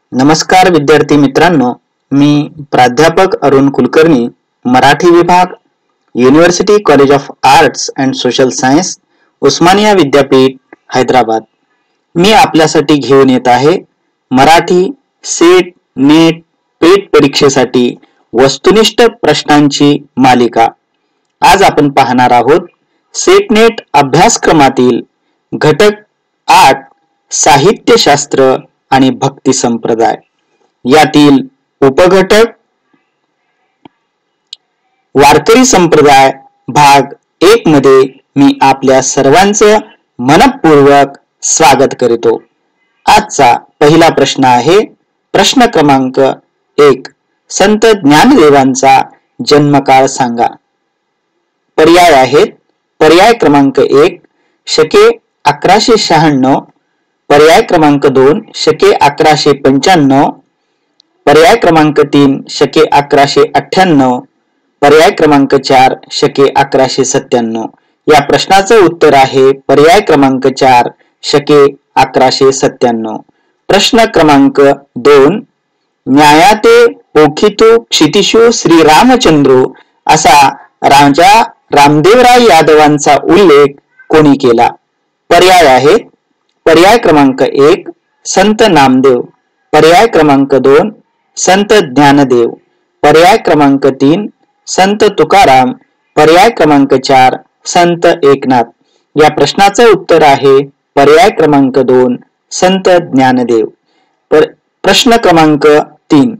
नमस्कार विद्यार्थी मित्रांनो, मी प्राध्यापक अरुण कुलकर्णी, मराठी विभाग, university college of arts and social science, Osmania विद्यापीठ, हैदराबाद. मी आपल्यासाठी घेऊन येत आहे मराठी सेट नेट पेट परीक्षेसाठी वस्तुनिष्ठ प्रश्नांची मालिका. आज आपण पाहणार आहोत सेट नेट अभ्यासक्रमातील घटक 8 साहित्यशास्त्र आणि भक्ती संप्रदाय यातील उपघटक वारकरी संप्रदाय भाग 1 मध्ये मी आपल्या सर्वांचं मनपूर्वक स्वागत करतो. आजचा पहिला प्रश्न आहे प्रश्न क्रमांक 1. संत ज्ञानदेवांचा जन्मकाळ सांगा. पर्याय आहेत. पर्याय क्रमांक 1 शके 1196, पर्याय क्रमांक 2 शके 1195, पर्याय क्रमांक 3 शके 1198, पर्याय क्रमांक 4 शके 1197. या प्रश्नाचं उत्तर आहे पर्याय क्रमांक 4 शके 1197. प्रश्न क्रमांक 2. न्यायाते पोखितो क्षितिशो श्री रामचंद्रो असा राजा रामदेवराय यादवांचा उल्लेख कोणी केला. पर्याय आहेत. पर्याय क्रमांक 1 संत नामदेव, पर्याय क्रमांक 2 संत ज्ञानदेव, पर्याय क्रमांक 3 संत तुकाराम, पर्याय क्रमांक 4 संत एकनाथ. या प्रश्नाचं उत्तर आहे पर्याय क्रमांक 2 संत ज्ञानदेव. प्रश्न क्रमांक 3.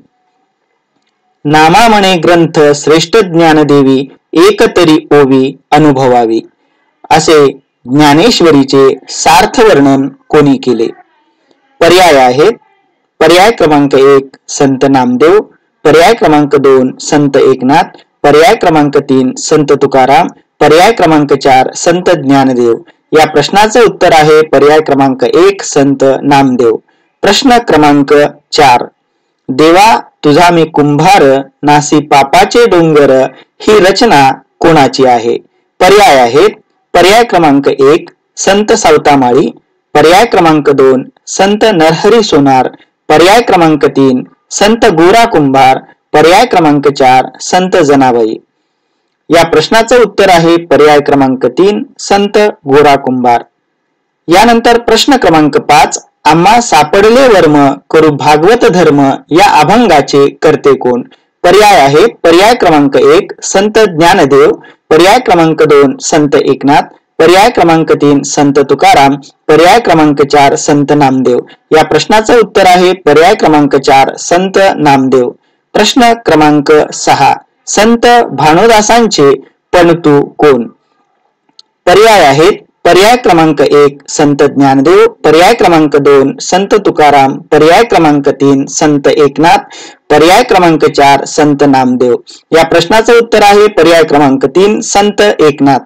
नामामणे ग्रंथ श्रेष्ठ ज्ञानदेवी एकतरी ओवी अनुभवावी असे ज्ञानेश्वरीचे सार्थ वर्णन कोणी केले. पर्याय आहेत. पर्याय क्रमांक 1 संत नामदेव, पर्याय क्रमांक 2 संत एकनाथ, पर्याय क्रमांक 3 संत तुकाराम, पर्याय क्रमांक 4 संत ज्ञानदेव. या प्रश्नाचं उत्तर आहे पर्याय क्रमांक 1 संत नामदेव. प्रश्न क्रमांक 4. देवा तुझा मी कुंभार नासी पापाचे डोंगर ही रचना कोणाची आहे. पर्याय आहेत. पर्याय क्रमांक 1 संत सावतामाळी, पर्याय क्रमांक 2 संत नरहरी सोनार, पर्याय क्रमांक 3 संत गोरा कुंभार, पर्याय क्रमांक 4 संत जनाबाई. या प्रश्नाचं उत्तर आहे पर्याय क्रमांक 3 संत गोरा कुंभार. यानंतर प्रश्न क्रमांक 5. आम्हा सापडले वर्म करू भागवत धर्म या अभंगाचे कर्ते कोण. पर्याय आहेत. पर्याय क्रमांक 1 संत ज्ञानदेव, पर्याय क्रमांक 2 संत एकनाथ, पर्याय क्रमांक 3 संत तुकाराम, पर्याय क्रमांक 4 संत नामदेव. या प्रश्नाचं उत्तर आहे पर्याय क्रमांक 4 संत नामदेव. प्रश्न क्रमांक 6. संत भानुदासांचे पणतू कोण. पर्याय आहेत. पर्याय क्रमांक 1 संत ज्ञानदेव, पर्याय क्रमांक 2 संत तुकाराम, पर्याय क्रमांक 3 संत एकनाथ, पर्याय क्रमांक 4 संत नामदेव. या प्रश्नाचं उत्तर आहे पर्याय क्रमांक 3 संत एकनाथ.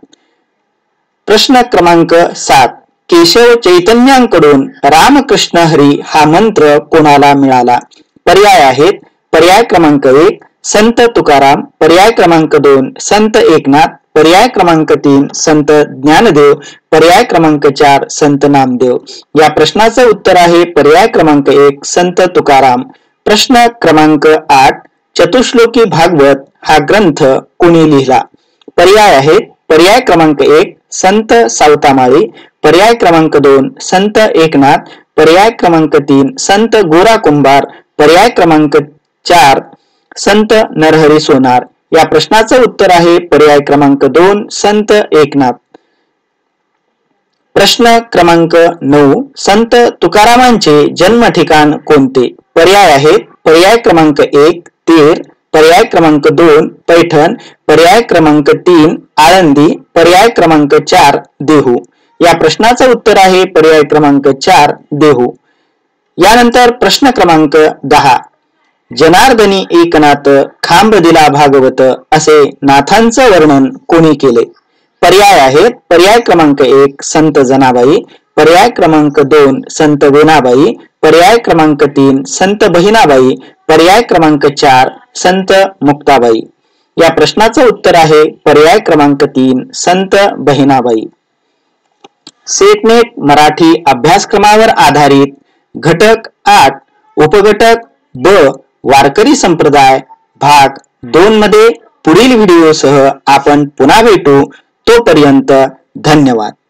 प्रश्न क्रमांक 7. केशव चैतन्यांकडून रामकृष्ण हरी हा मंत्र कोणाला मिळाला. पर्याय आहेत. पर्याय क्रमांक 1 संत तुकाराम, पर्याय क्रमांक 2 संत एकनाथ, पर्याय क्रमांक 3 संत ज्ञानदेव, पर्याय क्रमांक 4 संत नामदेव. या प्रश्नाचं उत्तर आहे पर्याय क्रमांक 1 संत तुकाराम. प्रश्न क्रमांक 8. चतुश्लोकी भागवत हा ग्रंथ कोणी लिहिला. पर्याय आहेत. पर्याय क्रमांक 1 संत सावतामाळी, पर्याय क्रमांक 2 संत एकनाथ, पर्याय क्रमांक 3 संत गोरा कुंभार, पर्याय क्रमांक 4 संत नरहरी सोनार. या प्रश्नाचं उत्तर आहे पर्याय क्रमांक 2 संत एकनाथ. प्रश्न क्रमांक 9. संत तुकारामांचे जन्म ठिकाण कोणते. पर्याय आहेत. पर्याय क्रमांक 1 तेर, पर्याय क्रमांक 2 पैठण, पर्याय क्रमांक 3 आळंदी, पर्याय क्रमांक 4 देहू. या प्रश्नाचं उत्तर आहे पर्याय क्रमांक 4 देहू. यानंतर प्रश्न क्रमांक 10. जनार्दनी एकनाथ खांब दिला भागवत असे नाथांचं वर्णन कोणी केले. पर्याय आहेत. पर्याय क्रमांक 1 संत जनाबाई, पर्याय क्रमांक 2 संत वेणाबाई, पर्याय क्रमांक 3 संत बहिणाबाई, पर्याय क्रमांक 4 संत मुक्ताबाई. या प्रश्नाचं उत्तर आहे पर्याय क्रमांक 3 संत बहिणाबाई. सेट नेट मराठी अभ्यासक्रमावर आधारित घटक 8 उपघटक ब वारकरी संप्रदाय भाग 2 मध्ये पुढील व्हिडिओसह आपण पुन्हा भेटू. तोपर्यंत धन्यवाद.